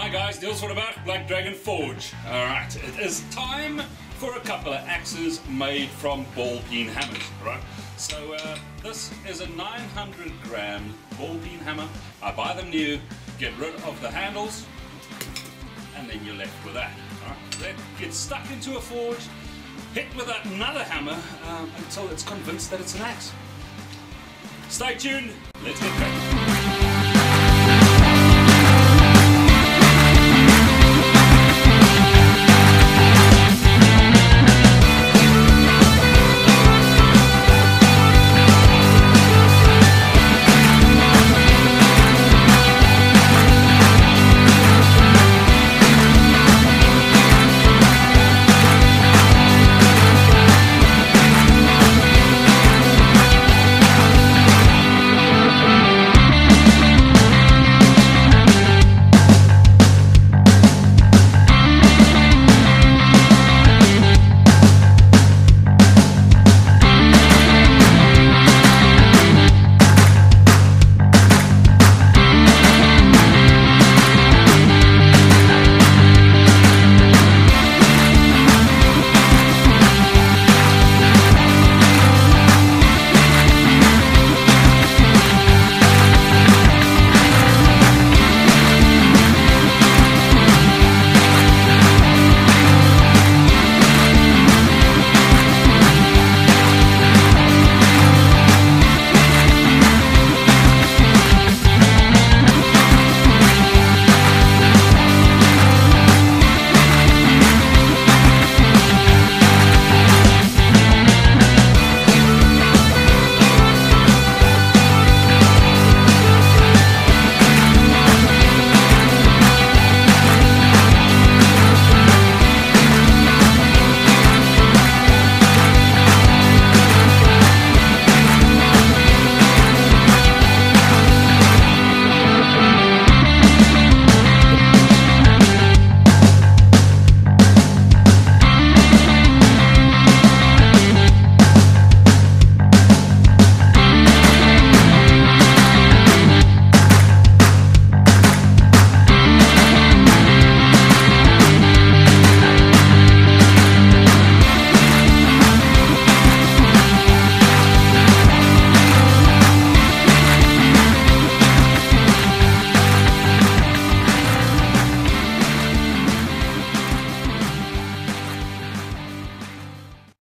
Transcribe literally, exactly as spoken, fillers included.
Hi guys, Niels van der Berg, Black Dragon Forge. Alright, it is time for a couple of axes made from ball peen hammers. Right? So uh, this is a nine hundred gram ball peen hammer. I buy them new, get rid of the handles, and then you're left with that. Right? Then get stuck into a forge, hit with another hammer um, until it's convinced that it's an axe. Stay tuned, let's get back.